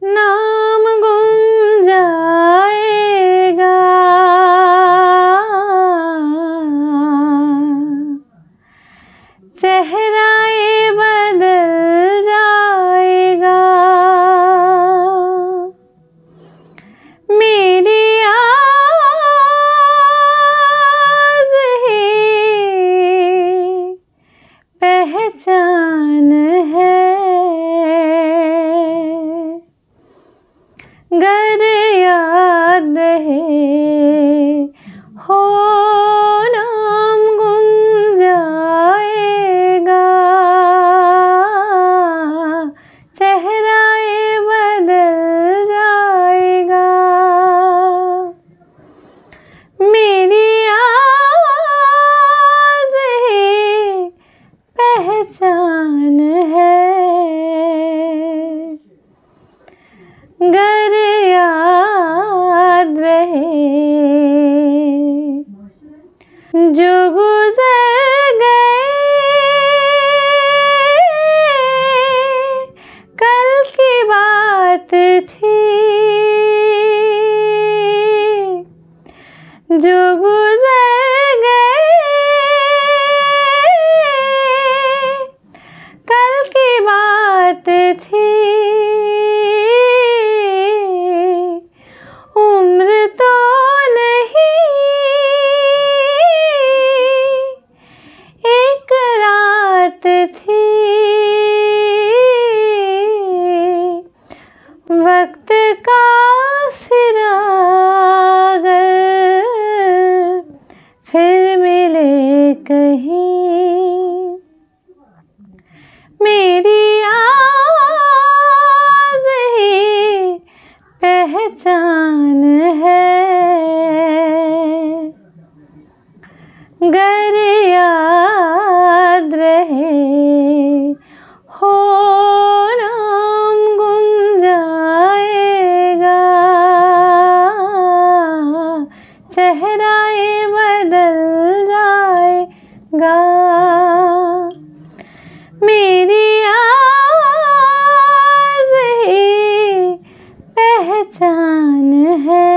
नाम गुम जाएगा, चेहरा ये बदल जाएगा। मेरी आवाज़ ही पहचान है, गर याद रहे हो नाम गुम जाएगा, चेहरा ये बदल जाएगा। मेरी आवाज़ ही पहचान है, गर याद रहे जो गुज़र गए, कल की बात थी, जो गुज़र गए, कल की बात थी। उम्र तो नहीं, एक रात थी, वक्त का सिरा अगर फिर मिले कहीं, मेरी आवाज़ ही पहचान है, गर याद रहे हो नाम गुम जाएगा, चेहरा ये बदल जाएगा। मेरी आवाज़ ही पहचान है,